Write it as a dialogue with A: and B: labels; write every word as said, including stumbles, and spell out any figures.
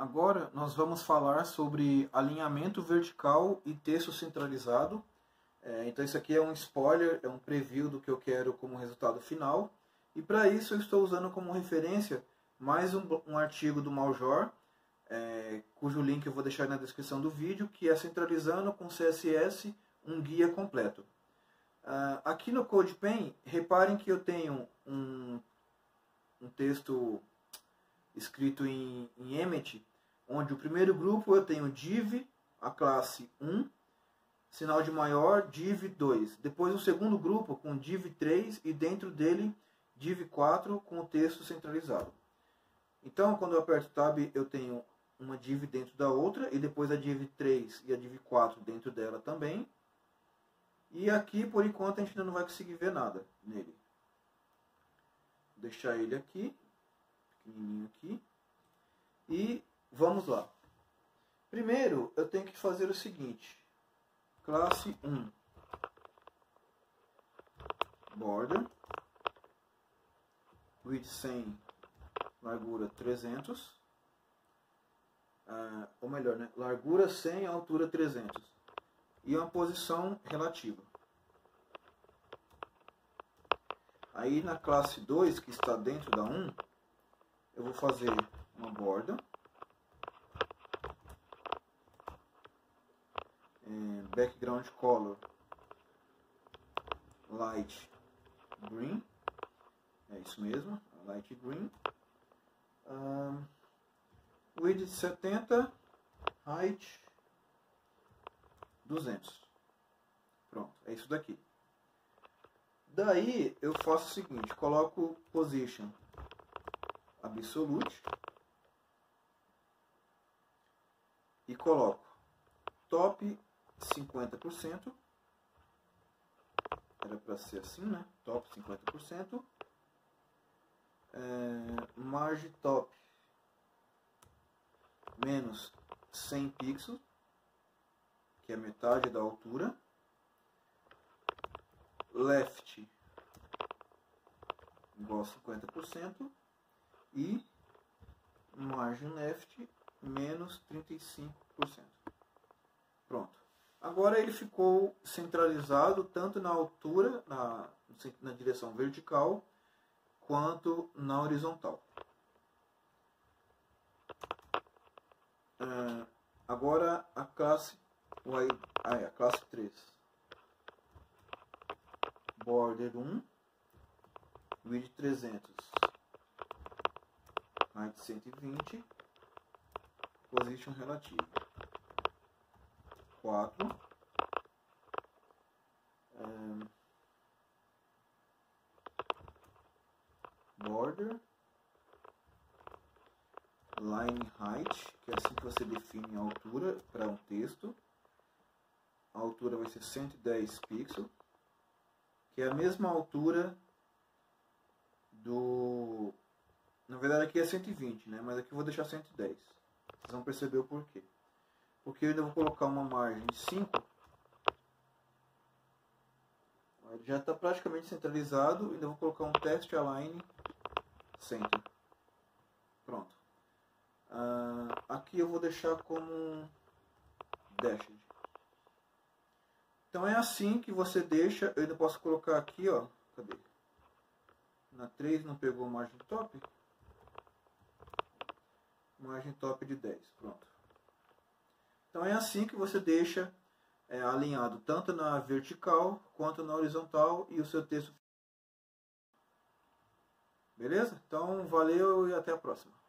A: Agora nós vamos falar sobre alinhamento vertical e texto centralizado. É, então isso aqui é um spoiler, é um preview do que eu quero como resultado final. E para isso eu estou usando como referência mais um, um artigo do Maljor, é, cujo link eu vou deixar na descrição do vídeo, que é Centralizando com C S S, um guia completo. Uh, aqui no CodePen, reparem que eu tenho um, um texto escrito em, em Emmet, onde o primeiro grupo eu tenho div, a classe um, sinal de maior, div dois. Depois o segundo grupo com div três e dentro dele div quatro com o texto centralizado. Então, quando eu aperto Tab, eu tenho uma div dentro da outra, e depois a div três e a div quatro dentro dela também. E aqui, por enquanto, a gente ainda não vai conseguir ver nada nele. Vou deixar ele aqui, pequenininho aqui. E vamos lá. Primeiro, eu tenho que fazer o seguinte. Classe um. Border. Width cem. Largura trezentos. Uh, ou melhor, né? Largura cem, altura trezentos. E uma posição relativa. Aí na classe dois, que está dentro da um, eu vou fazer uma borda. É, background color light green. É isso mesmo, light green. Um, width setenta, height duzentos. Pronto, é isso daqui. Daí eu faço o seguinte, coloco position absolute e coloco top cinquenta por cento. Era para ser assim, né? Top cinquenta por cento. É, margem top menos cem pixels, que é metade da altura. Left igual a cinquenta por cento. E margem left menos trinta e cinco por cento. Pronto. Agora ele ficou centralizado tanto na altura, na, na direção vertical, quanto na horizontal. Uh, agora a classe, ah, é, a classe três. Border um, width trezentos, height cento e vinte, position relativa quatro, um, border, line height, que é assim que você define a altura para um texto. A altura vai ser cento e dez pixels, que é a mesma altura do... Na verdade aqui é cento e vinte, né? Mas aqui eu vou deixar cento e dez. Vocês vão perceber o porquê. Porque eu ainda vou colocar uma margem de cinco. Ele já está praticamente centralizado. Ainda vou colocar um test align center. Pronto. Uh, aqui eu vou deixar como dashed. Então é assim que você deixa. Eu ainda posso colocar aqui, ó. Cadê? Na três não pegou margem top. Margem top de dez. Pronto. Então é assim que você deixa é, alinhado tanto na vertical quanto na horizontal e o seu texto. Beleza? Então valeu e até a próxima.